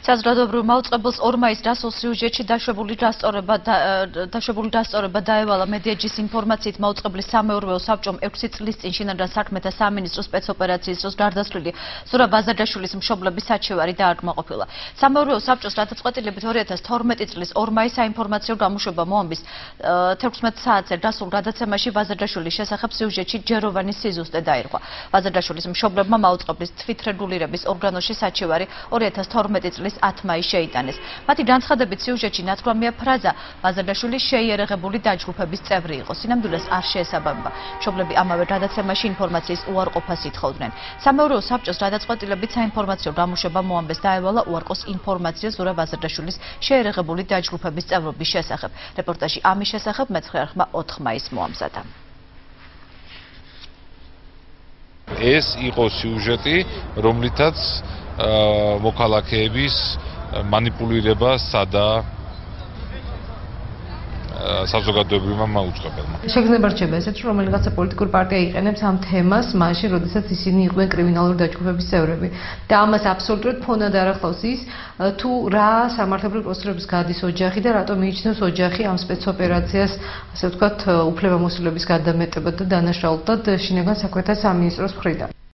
საზოგადოებრივ მაუწყებელს 2 მაისს დასულ სიუჟეტში დაშვებული დასწორება დაევალა მედიაჯის ინფორმაციით მაუწყებლის სამეურვეო საბჭომ 6 წლის წინ შინაგან საქმეთა სამინისტროს სპეცოპერაციის დროს გარდაცვლილი ზურაბ ბაზარჯაშვილის მშობლების საჩივარი დააკმაყოფილა. სამეურვეო საბჭოს გადაწყვეტილებით 2012 წლის 2 მაისს საინფორმაციო გამოშვება მოამბის 16 საათზე დასულ გადაცემაში ბაზარჯაშვილის შესახებ სიუჟეტში ჯეროვანი სიზუსტე დაირქვა. ბაზარჯაშვილის მშობლებმა მაუწყებლის თვითრეგულირების ორგანოში საჩივარი 2012 წლის 10 მაისს შეიტანეს. მათი განცხადებით სიუჟეტში ნათქვამია ფრაზა ბაზარჯაშვილი შეიარაღებული დაჯგუფების წევრი იყო. სინამდვილეს არ შეესაბამება. მშობლები ამავე გადაცემაში ინფორმაციის უარყოფას ითხოვდნენ. სამეურვეო საბჭოს გადაწყვეტილებით საინფორმაციო გამოშვება მოამბეს დაევალა უარყოს ინფორმაცია ზურაბ ბაზარჯაშვილის შეიარაღებული დაჯგუფების წევრობის შესახებ. რეპორტაჟი ამის შესახებ მეცხრე ხმა 4 მაისს მოამზადა. ეს იყო სიუჟეტი, რომლითაც მოქალაქეების манипулირება სადა საზოგადოებრივმა მაუწყებელმა. შეგრძნება რჩება ესეც, რომ რომელიღაცა პოლიტიკური პარტია იყენებს ამ თემას, მაშინ, როდესაც ისინი იყვნენ კრიმინალური დაჯგუფების წევრები. და ამას აბსოლუტურად ფონად არ ახლავს ის, თუ რა სამართლებრივი პროცედურების გადის ოჯახი და რატომ მიიჩნევს ოჯახი ამ სპეცოპერაციას, ასე ვთქვათ, უფლებამოსილების გადამეტებად და დანაშაულად შინაგან საქმეთა სამინისტროს მხრიდან.